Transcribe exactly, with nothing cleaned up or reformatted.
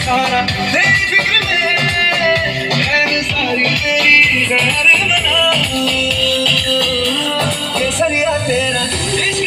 सारा तेरी फिक्र में मैं सारी तेरी घर बना केसरिया तेरा